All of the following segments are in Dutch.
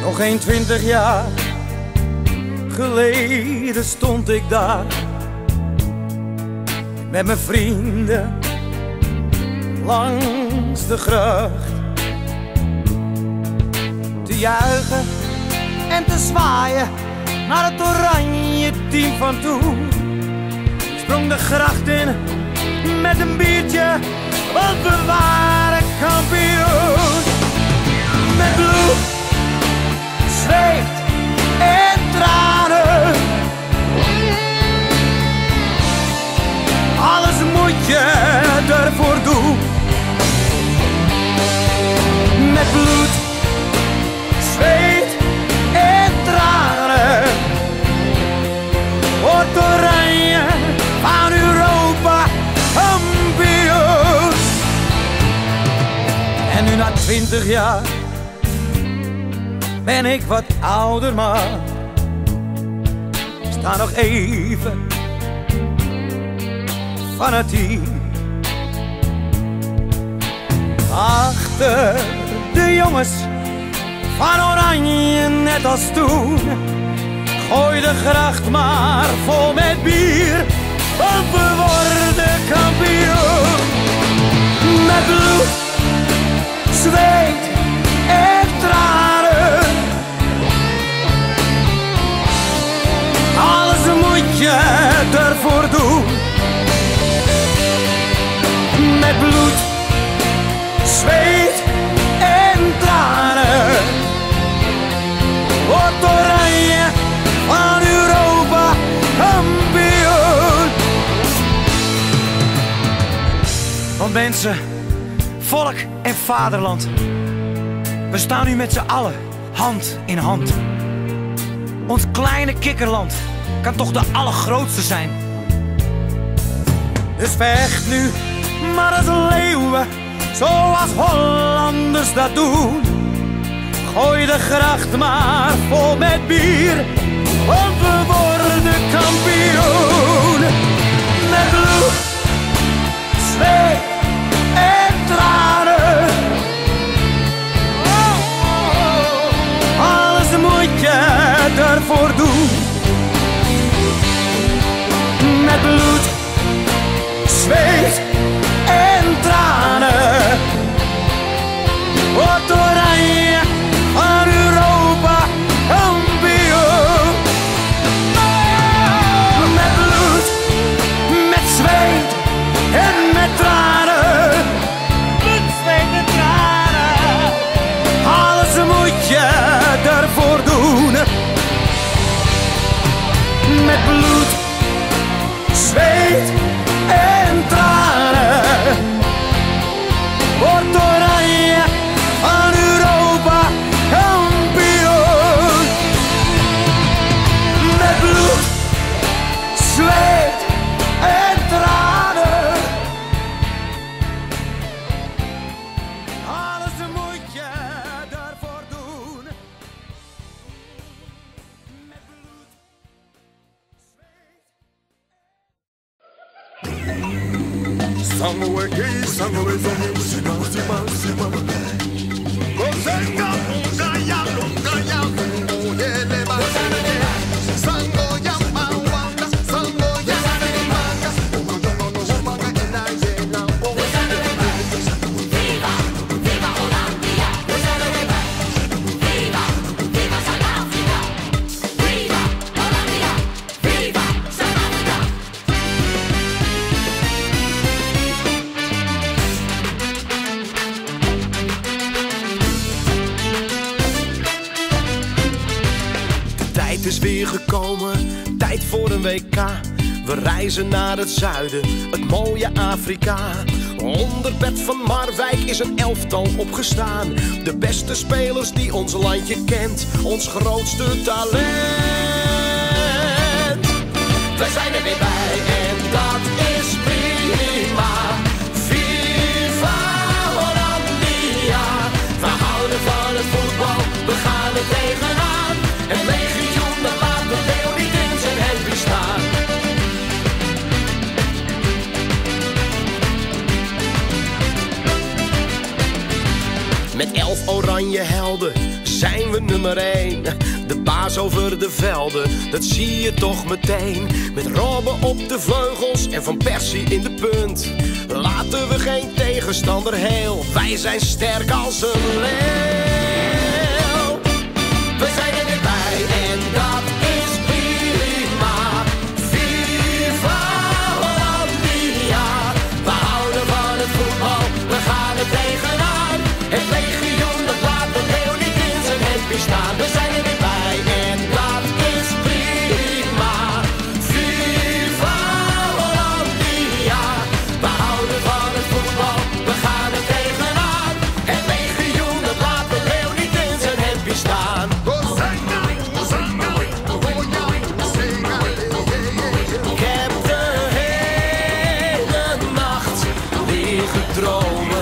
Nog geen 20 jaar geleden stond ik daar met mijn vrienden langs de gracht te juichen en te zwaaien naar het oranje team van toen. Sprong de gracht in met een biertje, want we waren kampioen. Met bloed, zweet en tranen, alles moet je ervoor doen. Met bloed, zweet en tranen wordt Oranje van Europa kampioen. En nu na 20 jaar ben ik wat ouder, maar sta nog even fanatiek achter de jongens van Oranje, net als toen. Gooi de gracht maar vol met bier, want we worden kampioen. Met bloed, zweet en tranen, alles moet je ervoor doen. Met bloed, zweet en tranen wordt Oranje van Europa kampioen. Want mensen, volk en vaderland, we staan nu met z'n allen hand in hand. Ons kleine kikkerland kan toch de allergrootste zijn. Dus vecht nu maar als leeuwen, zoals Hollanders dat doen. Gooi de gracht maar vol met bier, want we worden kampioen. Met bloed, zweet en tranen, alles moet je ervoor doen. Met bloed, zweet en tranen wordt Oranje van Europa kampioen. Met bloed, met zweet en met tranen, met zweet en tranen, alles moet je ervoor doen. Met bloed, zweet en tranen wordt Oranje van Europa kampioen. Met bloed, zweet en tranen, alles moet je daarvoor doen. Met bloed, Sango gay, sango sima, sima, sima. Kosenga, kaya, kaya, oyele ba. Sango yama wanga, sango yama manga. Kono no manga ena yena o. Viva, viva Hollandia. Viva, viva South Africa. Viva Hollandia. Viva South Africa. Het is weer gekomen, tijd voor een WK. We reizen naar het zuiden, het mooie Afrika. Onder Bert van Marwijk is een elftal opgestaan. De beste spelers die ons landje kent, ons grootste talent. Wij zijn er weer bij en dat is prima. Viva Hollandia. We houden van het voetbal, we gaan er tegenaan. En legioen, dat laat de leeuw niet in zijn hempje staan. Met 11 oranje helden zijn we nummer 1. De baas over de velden, dat zie je toch meteen. Met Robben op de vleugels en Van Persie in de punt. Laten we geen tegenstander heel, wij zijn sterk als een leeuw. We zijn er weer bij en dat is prima. Viva Hollandia. We houden van het voetbal, we gaan er tegenaan. Het legioen dat laat de leeuw niet in zijn hempje staan. We zijn er weer bij en dat is prima. Viva Hollandia. We houden van het voetbal, we gaan er tegenaan. Het legioen dat laat de leeuw niet in zijn hempje staan. Ik heb de hele nacht liggen dromen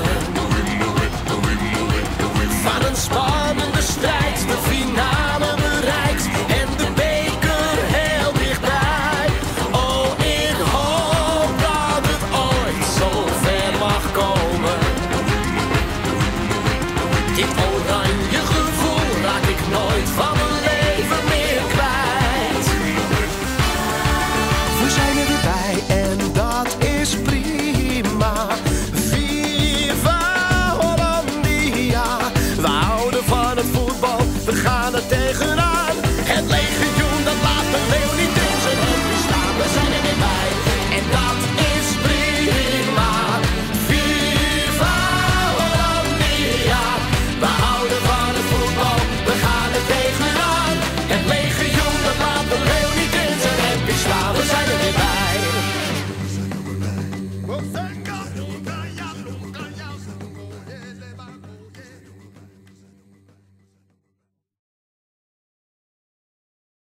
van een spannende strijd, de finale bereikt en de beker heel dichtbij. Oh, ik hoop dat het ooit zo ver mag komen. Dit oranje gevoel raak ik nooit van mijn leven meer kwijt. We zijn er weer bij en dat is prima. Viva Hollandia. We houden van het voetbal, we gaan het